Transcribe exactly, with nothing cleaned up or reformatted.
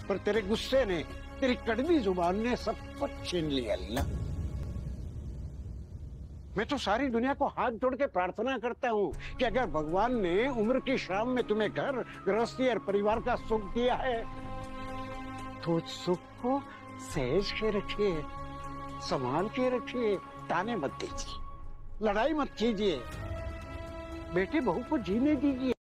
पर तेरे गुस्से ने, तेरी कड़वी जुबान ने सब कुछ छीन लिया अल्लाह। मैं तो सारी दुनिया को हाथ जोड़ के प्रार्थना करता हूँ कि अगर भगवान ने उम्र की शाम में तुम्हें घर गृहस्थी और परिवार का सुख दिया है तो उस सुख को सहज के रखिए, संभाल के रखिए, ताने मत दीजिए, लड़ाई मत कीजिए, बेटे बहू को जीने दीजिए।